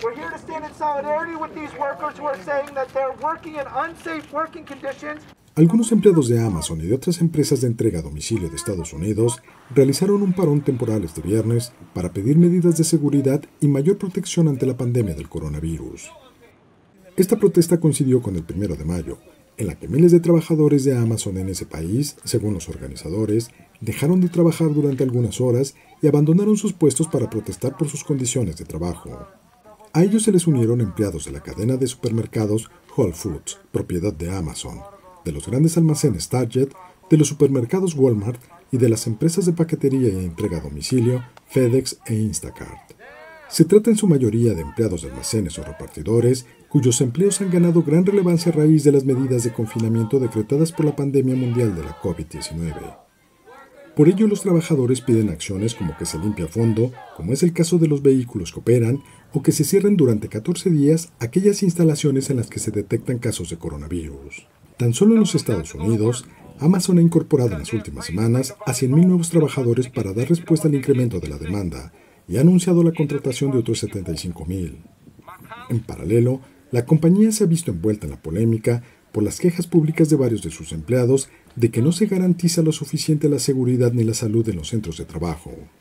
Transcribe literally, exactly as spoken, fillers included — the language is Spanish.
We're here to stand in solidarity with these workers who are saying that they're working in unsafe working conditions. Algunos empleados de Amazon y de otras empresas de entrega a domicilio de Estados Unidos realizaron un parón temporal este viernes para pedir medidas de seguridad y mayor protección ante la pandemia del coronavirus. Esta protesta coincidió con el primero de mayo, en la que miles de trabajadores de Amazon en ese país, según los organizadores, dejaron de trabajar durante algunas horas y abandonaron sus puestos para protestar por sus condiciones de trabajo. A ellos se les unieron empleados de la cadena de supermercados Whole Foods, propiedad de Amazon, de los grandes almacenes Target, de los supermercados Walmart y de las empresas de paquetería y entrega a domicilio FedEx e Instacart. Se trata en su mayoría de empleados de almacenes o repartidores cuyos empleos han ganado gran relevancia a raíz de las medidas de confinamiento decretadas por la pandemia mundial de la COVID diecinueve. Por ello, los trabajadores piden acciones como que se limpie a fondo, como es el caso de los vehículos que operan, o que se cierren durante catorce días aquellas instalaciones en las que se detectan casos de coronavirus. Tan solo en los Estados Unidos, Amazon ha incorporado en las últimas semanas a cien mil nuevos trabajadores para dar respuesta al incremento de la demanda y ha anunciado la contratación de otros setenta y cinco mil. En paralelo, la compañía se ha visto envuelta en la polémica por las quejas públicas de varios de sus empleados de que no se garantiza lo suficiente la seguridad ni la salud en los centros de trabajo.